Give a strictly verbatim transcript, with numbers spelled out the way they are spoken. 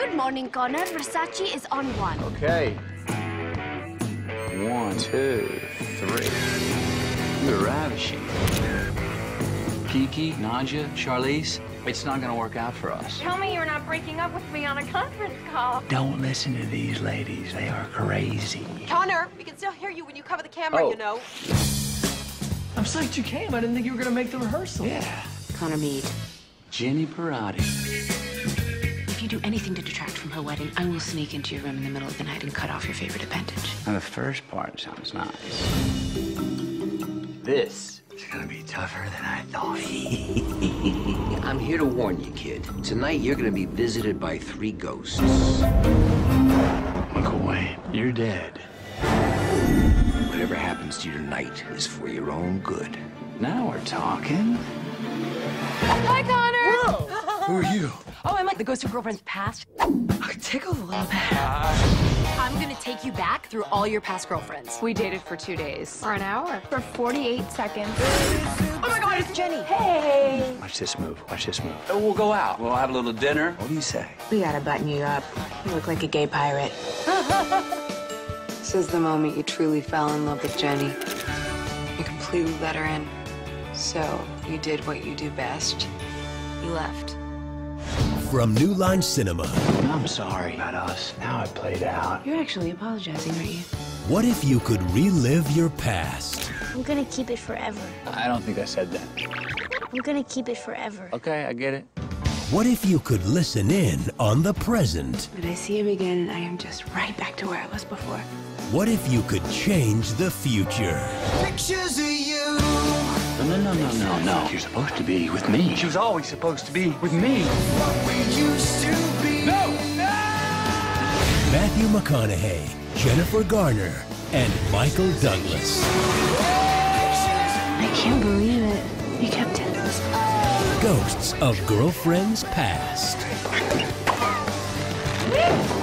Good morning, Connor. Versace is on one. Okay. One, two, three. You're ravishing. Kiki, Nadja, Charlize, it's not gonna work out for us. Tell me you're not breaking up with me on a conference call. Don't listen to these ladies. They are crazy. Connor, we can still hear you when you cover the camera, Oh. you know. I'm psyched you came. I didn't think you were gonna make the rehearsal. Yeah. Connor Mead. Jenny Parati. If you do anything to detract from her wedding, I will sneak into your room in the middle of the night and cut off your favorite appendage. Now, the first part sounds nice. This is gonna be tougher than I thought. I'm here to warn you, kid. Tonight, you're gonna be visited by three ghosts. McCoy, you're dead. Whatever happens to you tonight is for your own good. Now we're talking. Hi, Connor. Who are you? Oh, I'm like the ghost of girlfriend's past. I tickled a little bit. I'm gonna take you back through all your past girlfriends. We dated for two days. For an hour. For forty-eight seconds. Oh my God, it's Jenny. Hey. Watch this move. Watch this move. Oh, we'll go out. We'll have a little dinner. What do you say? We gotta button you up. You look like a gay pirate. This is the moment you truly fell in love with Jenny. You completely let her in. So you did what you do best. You left. From New Line Cinema. I'm sorry about us. How it played out. You're actually apologizing, aren't you? What if you could relive your past? I'm gonna keep it forever. I don't think I said that. I'm gonna keep it forever. Okay, I get it. What if you could listen in on the present? But I see him again, and I am just right back to where I was before. What if you could change the future? Pictures of you. No, no, no, no, no, no. You're supposed to be with me. She was always supposed to be with me. What we used to be. No! Matthew McConaughey, Jennifer Garner, and Michael Douglas. I can't believe it. You kept it. Ghosts of Girlfriends Past.